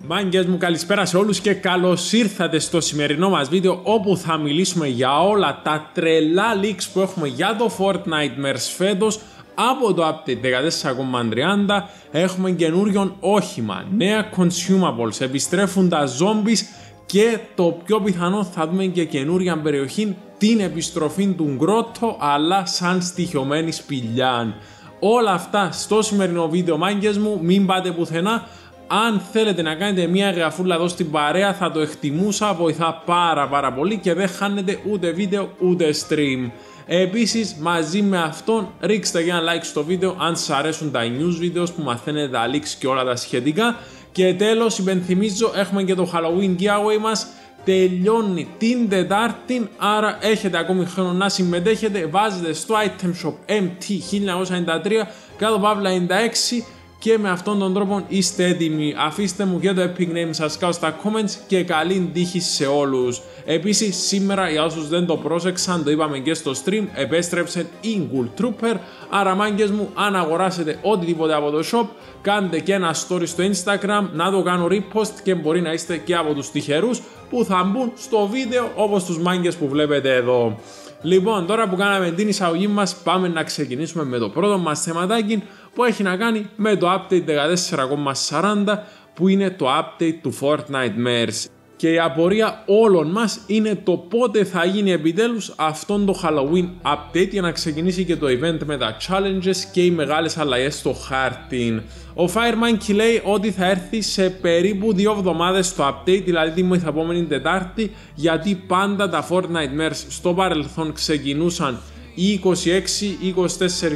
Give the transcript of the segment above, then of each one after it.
Μάγκες μου, καλησπέρα σε όλους και καλώς ήρθατε στο σημερινό μας βίντεο, όπου θα μιλήσουμε για όλα τα τρελά leaks που έχουμε για το Fortnitemares φέτος. Από το update 14.30 έχουμε καινούριον όχημα, νέα consumables, επιστρέφουν τα zombies και το πιο πιθανό θα δούμε και καινούρια περιοχή, την επιστροφή του Γκρότο, αλλά σαν στοιχειωμένη σπηλιά. Όλα αυτά στο σημερινό βίντεο, μάγκες μου, μην πάτε πουθενά. Αν θέλετε να κάνετε μια εγγραφούλα εδώ στην παρέα θα το εκτιμούσα, βοηθά πάρα πολύ και δεν χάνετε ούτε βίντεο ούτε stream. Επίσης, μαζί με αυτόν ρίξτε και ένα like στο βίντεο αν σας αρέσουν τα news videos που μαθαίνετε τα leaks και όλα τα σχετικά. Και τέλος, υπενθυμίζω, έχουμε και το Halloween giveaway μας, τελειώνει την Τετάρτη, άρα έχετε ακόμη χρόνο να συμμετέχετε. Βάζετε στο item shop MT1993 κάτω παύλα 96 και με αυτόν τον τρόπο είστε έτοιμοι. Αφήστε μου και το epic name σας κάτω στα comments και καλή τύχη σε όλους. Επίσης, σήμερα για όσους δεν το πρόσεξαν, το είπαμε και στο stream, επέστρεψε η Ghoul Trooper. Άρα μάγκες μου, αν αγοράσετε οτιδήποτε από το shop, κάντε και ένα story στο Instagram, να το κάνω repost και μπορεί να είστε και από τους τυχερούς που θα μπουν στο βίντεο, όπως τους μάγκες που βλέπετε εδώ. Λοιπόν, τώρα που κάναμε την εισαγωγή μας, πάμε να ξεκινήσουμε με το πρώτο μας θεματάκι που έχει να κάνει με το update 14.40 που είναι το update του Fortnitemares. Και η απορία όλων μας είναι το πότε θα γίνει επιτέλους αυτόν το Halloween update για να ξεκινήσει και το event με τα challenges και οι μεγάλες αλλαγές στο χάρτη. Ο Firemonkey λέει ότι θα έρθει σε περίπου 2 εβδομάδες το update, δηλαδή τη μεθεπόμενη Τετάρτη, γιατί πάντα τα Fortnitemares στο παρελθόν ξεκινούσαν 26, 24,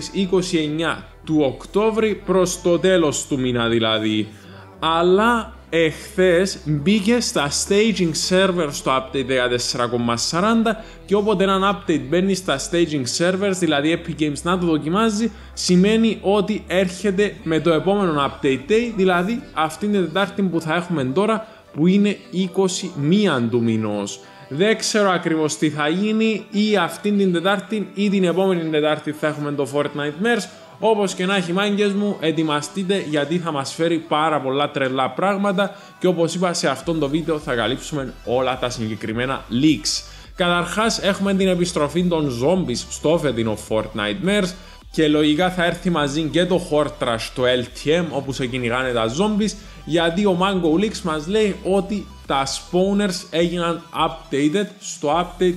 29 του Οκτώβρη προς το τέλος του μήνα δηλαδή. Αλλά εχθές μπήκε στα staging servers στο update 14.40 και όποτε ένα update μπαίνει στα staging servers, δηλαδή Epic Games να το δοκιμάζει, σημαίνει ότι έρχεται με το επόμενο update day, δηλαδή αυτήν την Τετάρτη που θα έχουμε τώρα, που είναι 21 του μηνός. Δεν ξέρω ακριβώς τι θα γίνει, ή αυτήν την Τετάρτη ή την επόμενη Τετάρτη θα έχουμε το Fortnitemares. Όπως και να έχει, μάγκες μου, ετοιμαστείτε γιατί θα μας φέρει πάρα πολλά τρελά πράγματα και όπως είπα, σε αυτόν το βίντεο θα καλύψουμε όλα τα συγκεκριμένα leaks. Καταρχάς έχουμε την επιστροφή των zombies στο φετινό Fortnitemares και λογικά θα έρθει μαζί και το Hortrash, το LTM, όπου σε κυνηγάνε τα zombies, γιατί ο Mango Leaks μας λέει ότι τα spawners έγιναν updated στο update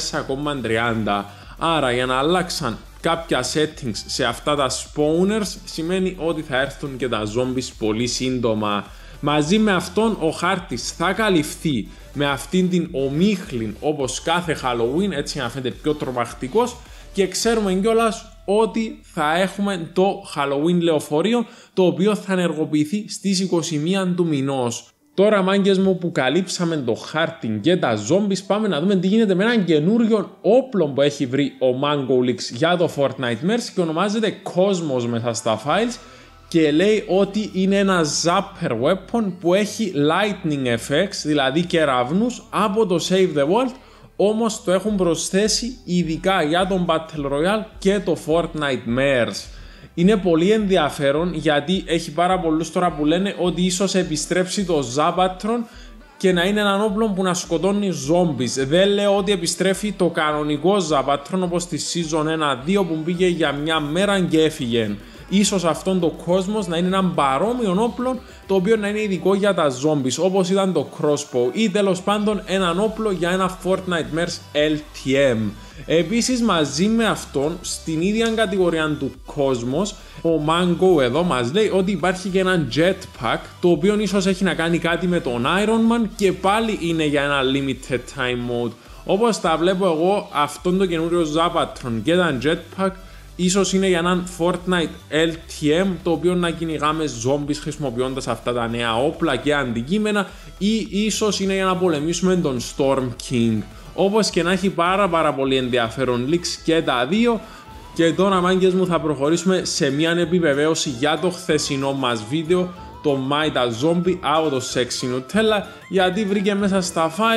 14.30. Άρα για να αλλάξαν κάποια settings σε αυτά τα spawners σημαίνει ότι θα έρθουν και τα zombies πολύ σύντομα. Μαζί με αυτόν ο χάρτης θα καλυφθεί με αυτήν την ομίχλην όπως κάθε Halloween, έτσι να φαίνεται πιο τρομακτικός, και ξέρουμε κιόλας ότι θα έχουμε το Halloween λεωφορείο, το οποίο θα ενεργοποιηθεί στις 21 του μηνός. Τώρα, μάγκες μου, που καλύψαμε το χάρτη και τα zombies, πάμε να δούμε τι γίνεται με έναν καινούριο όπλο που έχει βρει ο Mango Leaks για το Fortnitemares και ονομάζεται Cosmos μέσα στα files και λέει ότι είναι ένα zapper weapon που έχει lightning effects, δηλαδή κεραυνούς από το Save the World, όμως το έχουν προσθέσει ειδικά για τον Battle Royale και το Fortnitemares. Είναι πολύ ενδιαφέρον γιατί έχει πάρα πολλούς τώρα που λένε ότι ίσως επιστρέψει το Zapatron και να είναι έναν όπλο που να σκοτώνει zombies. Δεν λέω ότι επιστρέφει το κανονικό Zapatron όπως στη Season 1-2 που μπήκε για μια μέρα και έφυγε. Ίσως αυτόν το Cosmos να είναι έναν παρόμοιο όπλο το οποίο να είναι ειδικό για τα zombies, όπως ήταν το crossbow, ή τέλος πάντων έναν όπλο για ένα Fortnitemares LTM. Επίσης, μαζί με αυτόν, στην ίδια κατηγορία του Cosmos, ο Mango εδώ μας λέει ότι υπάρχει και ένα jetpack το οποίο ίσως έχει να κάνει κάτι με τον Iron Man και πάλι είναι για ένα limited time mode. Όπως τα βλέπω εγώ, αυτόν το καινούριο Zapatron και ένα jetpack ίσως είναι για έναν Fortnite LTM, το οποίο να κυνηγάμε zombies χρησιμοποιώντας αυτά τα νέα όπλα και αντικείμενα, ή ίσως είναι για να πολεμήσουμε τον Storm King. Όπως και να έχει, πάρα πολύ ενδιαφέρον leaks και τα δύο. Και τώρα, μάγκες μου, θα προχωρήσουμε σε μια επιβεβαίωση για το χθεσινό μας βίντεο, το Maida Zombie από το Sexy Nutella, γιατί βρήκε μέσα στα files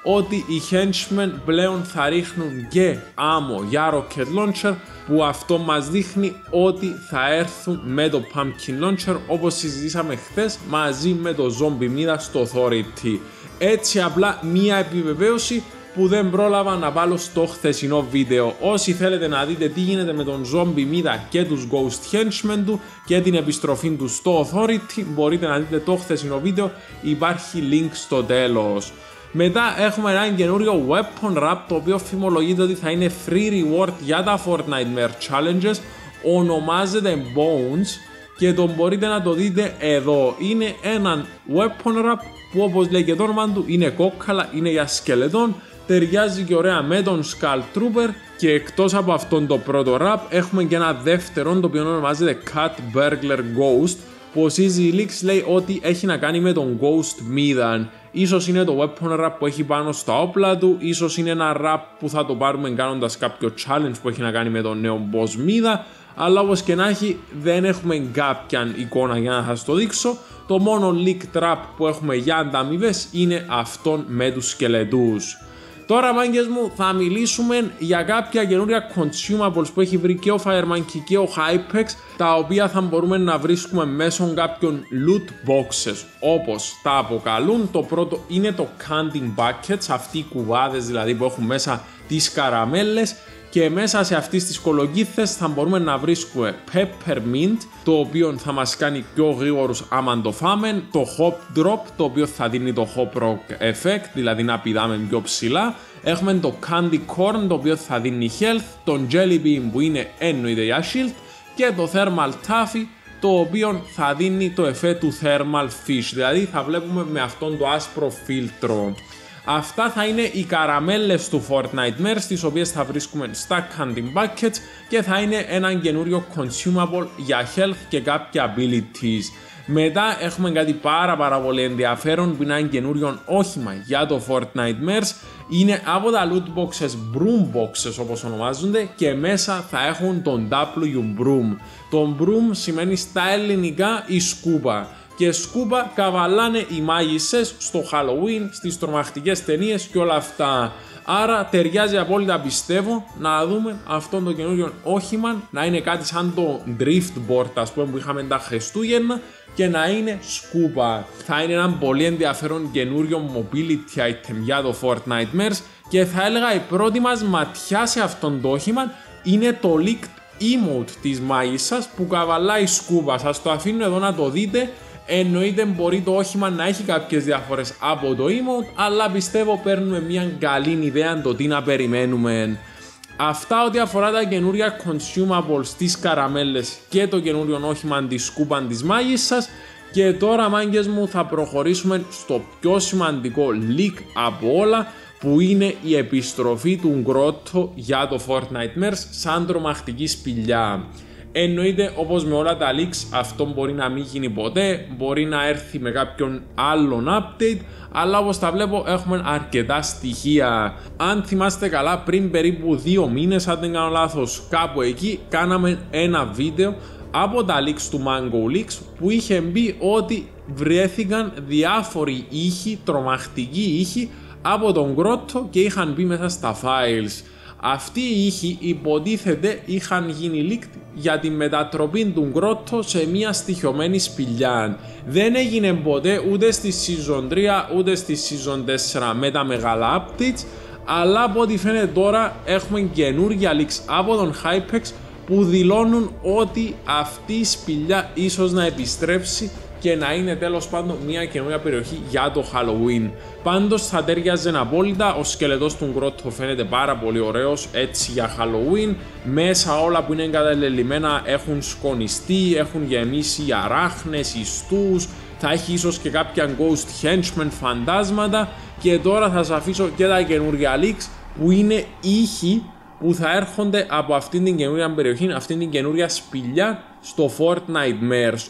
ότι οι henchmen πλέον θα ρίχνουν και άμμο για rocket launcher, που αυτό μας δείχνει ότι θα έρθουν με το pumpkin launcher όπως συζητήσαμε χθες μαζί με το zombie μίδα στο Authority. Έτσι απλά μία επιβεβαίωση που δεν πρόλαβα να βάλω στο χθεσινό βίντεο. Όσοι θέλετε να δείτε τι γίνεται με τον zombie μίδα και τους ghost henchmen του και την επιστροφή του στο Authority, μπορείτε να δείτε το χθεσινό βίντεο, υπάρχει link στο τέλος. Μετά έχουμε ένα καινούριο weapon wrap, το οποίο φημολογείται ότι θα είναι free reward για τα Fortnitemares challenges, ονομάζεται Bones και τον μπορείτε να το δείτε εδώ. Είναι έναν weapon wrap που, όπως λέει και το όνομα του, είναι κόκκαλα, είναι για σκελετών, ταιριάζει και ωραία με τον Skull Trooper, και εκτός από αυτόν το πρώτο wrap έχουμε και ένα δεύτερο το οποίο ονομάζεται Cat Burglar Ghost, που ο CZ Leaks λέει ότι έχει να κάνει με τον Ghost μίδαν. Ίσως είναι το weapon wrap που έχει πάνω στα όπλα του, ίσως είναι ένα wrap που θα το πάρουμε κάνοντας κάποιο challenge που έχει να κάνει με τον νέο boss μίδα, αλλά όπως και να έχει δεν έχουμε κάποια εικόνα για να σας το δείξω. Το μόνο leak trap που έχουμε για ανταμοιβές είναι αυτόν με τους σκελετούς. Τώρα, μάγκες μου, θα μιλήσουμε για κάποια καινούρια consumables που έχει βρει και ο Firemonkey και ο Hypex, τα οποία θα μπορούμε να βρίσκουμε μέσω κάποιων loot boxes, όπως τα αποκαλούν. Το πρώτο είναι το candy buckets, αυτοί οι κουβάδες δηλαδή που έχουν μέσα τις καραμέλες, και μέσα σε αυτές τις κολοκύθες θα μπορούμε να βρίσκουμε peppermint, το οποίο θα μας κάνει πιο γρήγορους άμα το φάμε, το hop drop, το οποίο θα δίνει το hop rock effect, δηλαδή να πηδάμε πιο ψηλά. Έχουμε το candy corn, το οποίο θα δίνει health, τον jelly bean που είναι εννοείται για shield, και το thermal taffy, το οποίο θα δίνει το effect του thermal fish, δηλαδή θα βλέπουμε με αυτόν το άσπρο φίλτρο. Αυτά θα είναι οι καραμέλες του Fortnitemares, τις οποίες θα βρίσκουμε στα candy buckets, και θα είναι ένα καινούριο consumable για health και κάποια abilities. Μετά έχουμε κάτι πάρα πολύ ενδιαφέρον που είναι ένα καινούριο όχημα για το Fortnitemares. Είναι από τα loot boxes broom boxes όπως ονομάζονται, και μέσα θα έχουν τον W broom. Το broom σημαίνει στα ελληνικά η σκούπα. Και σκούπα καβαλάνε οι μάγισσες στο Halloween, στις τρομακτικές ταινίες και όλα αυτά. Άρα ταιριάζει απόλυτα, πιστεύω, να δούμε αυτόν το καινούριο όχημα να είναι κάτι σαν το drift board, ας πούμε, που είχαμε τα Χριστούγεννα, και να είναι σκούπα. Θα είναι ένα πολύ ενδιαφέρον καινούριο mobility item για το Fortnitemares, και θα έλεγα η πρώτη μας ματιά σε αυτόν το όχημα είναι το leaked emote της μάγισσας που καβαλάει σκούπα. Σας το αφήνω εδώ να το δείτε. Εννοείται μπορεί το όχημα να έχει κάποιες διαφορές από το emote, αλλά πιστεύω παίρνουμε μια καλή ιδέα το τι να περιμένουμε. Αυτά ό,τι αφορά τα καινούρια consumables, τις καραμέλες και το καινούριο όχημα της σκούπα της μάγισσας. Και τώρα, μάγκες μου, θα προχωρήσουμε στο πιο σημαντικό leak από όλα, που είναι η επιστροφή του Grotto για το Fortnitemares σαν τρομακτική σπηλιά. Εννοείται, όπως με όλα τα leaks, αυτό μπορεί να μην γίνει ποτέ, μπορεί να έρθει με κάποιον άλλον update, αλλά όπως τα βλέπω έχουμε αρκετά στοιχεία. Αν θυμάστε καλά, πριν περίπου 2 μήνες, αν δεν κάνω λάθος, κάπου εκεί, κάναμε ένα βίντεο από τα leaks του Mango Leaks που είχε μπει ότι βρέθηκαν διάφοροι ήχοι, τρομακτικοί ήχοι από τον Grotto και είχαν μπει μέσα στα files. Αυτοί οι ήχοι υποτίθεται είχαν γίνει leaked για τη μετατροπή του Grotto σε μια στοιχειωμένη σπηλιά. Δεν έγινε ποτέ ούτε στη Season 3 ούτε στη Season 4 με τα μεγάλα updates, αλλά από ό,τι φαίνεται τώρα έχουμε καινούργια leaks από τον Hypex που δηλώνουν ότι αυτή η σπηλιά ίσως να επιστρέψει και να είναι τέλος πάντων μια καινούργια περιοχή για το Halloween. Πάντως θα τέριαζε απόλυτα, ο σκελετός του Grotto φαίνεται πάρα πολύ ωραίος έτσι για Halloween. Μέσα όλα που είναι εγκαταλελειμμένα έχουν σκονιστεί, έχουν γεμίσει αράχνες, ιστούς, θα έχει ίσως και κάποια ghost henchmen φαντάσματα. Και τώρα θα σας αφήσω και τα καινούργια leaks που είναι ήχοι που θα έρχονται από αυτήν την καινούργια περιοχή, αυτήν την καινούργια σπηλιά στο Fortnitemares.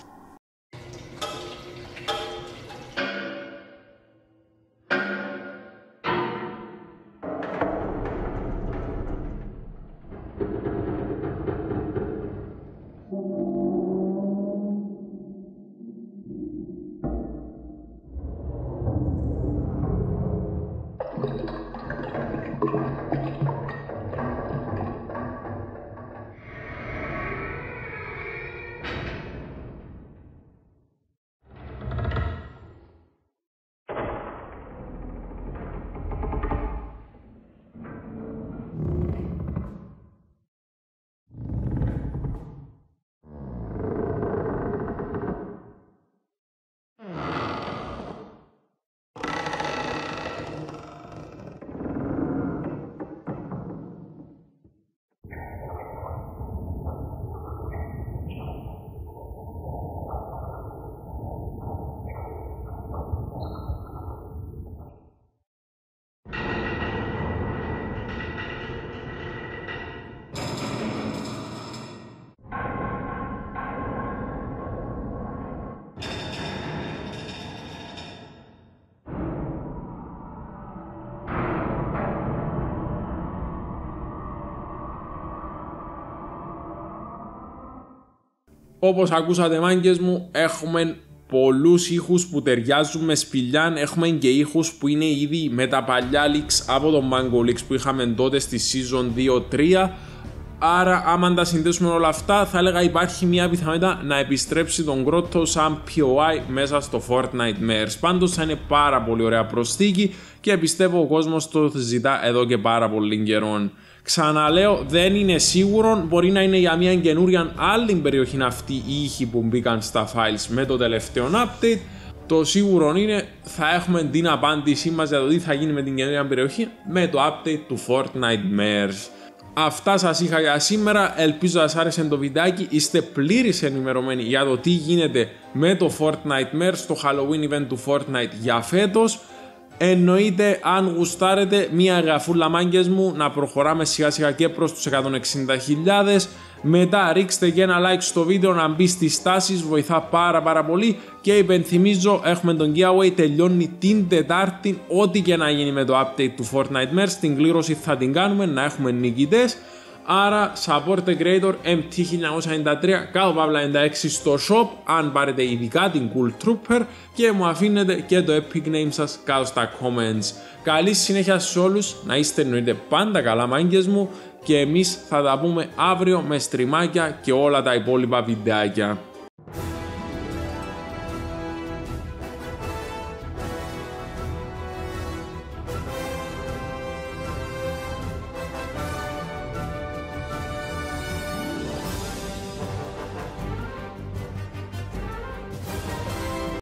Όπως ακούσατε μάγκες μου, έχουμε πολλούς ήχους που ταιριάζουν με σπηλιάν, έχουμε και ήχους που είναι ήδη με τα παλιά leaks από το Mango Leaks που είχαμε τότε στη Season 2-3. Άρα άμα τα συνδέσουμε όλα αυτά θα έλεγα υπάρχει μια πιθανότητα να επιστρέψει τον Grotto σαν POI μέσα στο Fortnite Mares. Πάντως θα είναι πάρα πολύ ωραία προσθήκη και πιστεύω ο κόσμος το ζητά εδώ και πάρα πολύ καιρό. Ξαναλέω, δεν είναι σίγουρο, μπορεί να είναι για μια καινούρια άλλη περιοχή αυτή οι ήχοι που μπήκαν στα files με το τελευταίο update. Το σίγουρο είναι θα έχουμε την απάντησή μας για το τι θα γίνει με την καινούρια περιοχή με το update του Fortnite Mares. Αυτά σας είχα για σήμερα, ελπίζω να σας άρεσε το βιντεάκι, είστε πλήρης ενημερωμένοι για το τι γίνεται με το Fortnite Mares, το Halloween event του Fortnite για φέτος. Εννοείται αν γουστάρετε μια γραφούλα μάγκες μου να προχωράμε σιγά σιγά και προς τους 160.000. Μετά ρίξτε και ένα like στο βίντεο να μπει στις τάσεις, βοηθά πάρα πολύ. Και υπενθυμίζω έχουμε τον giveaway, τελειώνει την Τετάρτη, ό,τι και να γίνει με το update του Fortnite Mares, την κλήρωση θα την κάνουμε να έχουμε νικητές. Άρα support the creator MT1993 κάτω παύλα 96 στο shop αν πάρετε ειδικά την Cool Trooper και μου αφήνετε και το epic name σας κάτω στα comments. Καλή συνέχεια σε όλους, να είστε εννοείται πάντα καλά μάγκες μου και εμείς θα τα πούμε αύριο με στριμάκια και όλα τα υπόλοιπα βιντεάκια.